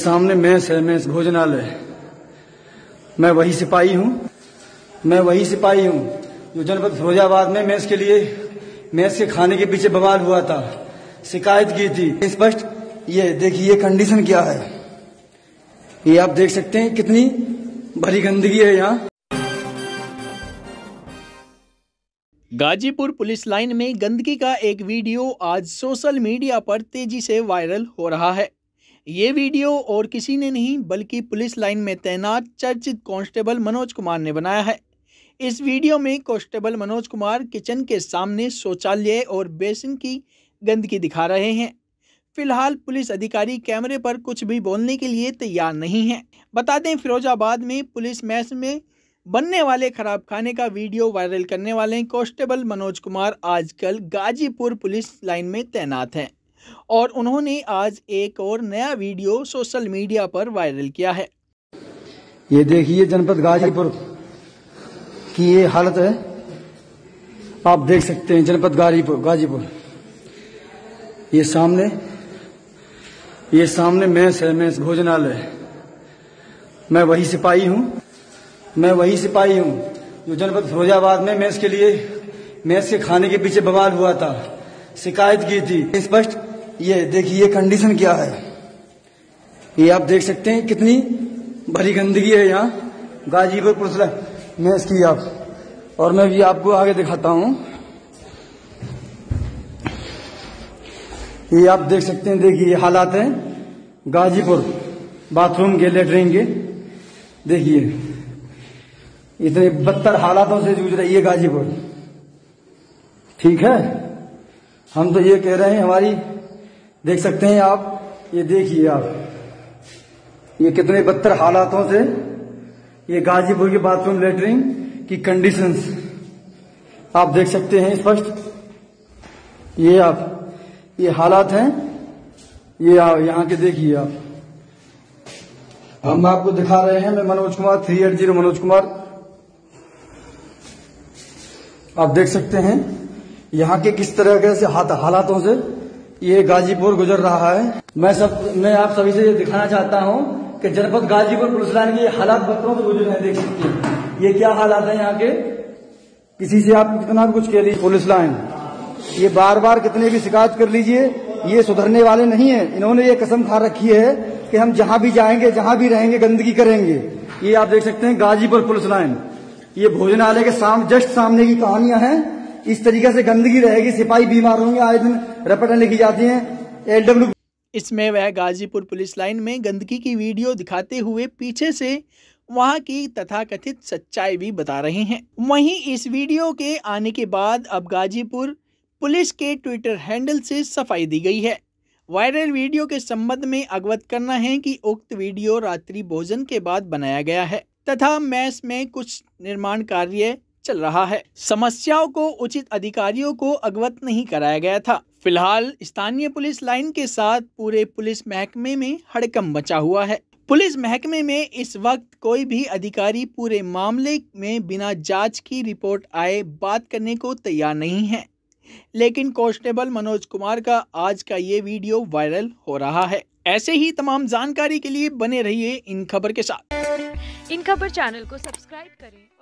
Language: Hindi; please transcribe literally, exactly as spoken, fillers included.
सामने मेस है, मेस भोजनालय। मैं वही सिपाही हूँ मैं वही सिपाही हूँ जो जनपद फिरोजाबाद में मेस के लिए मेस के खाने के पीछे बवाल हुआ था, शिकायत की थी। स्पष्ट ये देखिए कंडीशन क्या है, ये आप देख सकते हैं कितनी भरी गंदगी है यहाँ। गाजीपुर पुलिस लाइन में गंदगी का एक वीडियो आज सोशल मीडिया पर तेजी से वायरल हो रहा है। ये वीडियो और किसी ने नहीं बल्कि पुलिस लाइन में तैनात चर्चित कांस्टेबल मनोज कुमार ने बनाया है। इस वीडियो में कांस्टेबल मनोज कुमार किचन के सामने शौचालय और बेसिन की गंदगी दिखा रहे हैं। फिलहाल पुलिस अधिकारी कैमरे पर कुछ भी बोलने के लिए तैयार नहीं है। बता दें, फिरोजाबाद में पुलिस मेस में बनने वाले खराब खाने का वीडियो वायरल करने वाले कांस्टेबल मनोज कुमार आजकल गाजीपुर पुलिस लाइन में तैनात हैं और उन्होंने आज एक और नया वीडियो सोशल मीडिया पर वायरल किया है। ये देखिए जनपद गाजीपुर की ये हालत है, आप देख सकते हैं जनपद गाजीपुर गाजीपुर ये सामने ये सामने मेस है, मेस भोजनालय। मैं वही सिपाही हूँ मैं वही सिपाही हूँ जो जनपद फिरोजाबाद में मेस के लिए मेस के खाने के पीछे बवाल हुआ था, शिकायत की थी। स्पष्ट ये देखिए कंडीशन क्या है, ये आप देख सकते हैं कितनी भरी गंदगी है यहाँ गाजीपुर पुलिस मेस की। आप और मैं भी आपको आगे दिखाता हूँ, ये आप देख सकते हैं। देखिए हालात हैं गाजीपुर बाथरूम के, लेटरिन के। देखिए इतने बदतर हालातों से जूझ रही है गाजीपुर। ठीक है, हम तो ये कह रहे हैं, हमारी देख सकते हैं आप, ये देखिए आप ये कितने बदतर हालातों से ये गाजीपुर के बाथरूम लेटरिन की कंडीशंस आप देख सकते हैं स्पष्ट। ये आप ये हालात हैं, ये आप यहाँ के देखिए। आप हम आपको दिखा रहे हैं, मैं Manoj Kumar three eight zero Manoj Kumar. आप देख सकते हैं यहाँ के किस तरह से हालातों से ये गाजीपुर गुजर रहा है। मैं सब मैं आप सभी से ये दिखाना चाहता हूँ कि जनपद गाजीपुर पुलिस लाइन के हालात बदतरों से गुजर रहे हैं। देख सकते हैं ये क्या हालात है यहाँ के। किसी से आप कितना भी कुछ कह लीजिए, पुलिस लाइन ये बार बार कितने भी शिकायत कर लीजिए, ये सुधरने वाले नहीं है। इन्होंने ये कसम खा रखी है कि हम जहां भी जाएंगे, जहां भी रहेंगे, गंदगी करेंगे। ये आप देख सकते हैं गाजीपुर पुलिस लाइन, ये भोजनालय के सामने जस्ट सामने की कहानियां हैं। इस तरीके से गंदगी रहेगी, सिपाही बीमार होंगे, आए दिन रिपोर्टें लिखी जाती हैं एलडब्ल्यू। इसमें वह गाजीपुर पुलिस लाइन में गंदगी की वीडियो दिखाते हुए पीछे से वहां की तथाकथित सच्चाई भी बता रहे हैं। वहीं इस वीडियो के आने के बाद अब गाजीपुर पुलिस के ट्विटर हैंडल से सफाई दी गई है। वायरल वीडियो के संबंध में अवगत करना है कि उक्त वीडियो रात्रि भोजन के बाद बनाया गया है तथा मेस में कुछ निर्माण कार्य चल रहा है। समस्याओं को उचित अधिकारियों को अवगत नहीं कराया गया था। फिलहाल स्थानीय पुलिस लाइन के साथ पूरे पुलिस महकमे में हड़कंप मचा हुआ है। पुलिस महकमे में इस वक्त कोई भी अधिकारी पूरे मामले में बिना जांच की रिपोर्ट आए बात करने को तैयार नहीं है, लेकिन कांस्टेबल मनोज कुमार का आज का ये वीडियो वायरल हो रहा है। ऐसे ही तमाम जानकारी के लिए बने रहिए इन खबर के साथ। इन खबर चैनल को सब्सक्राइब करें।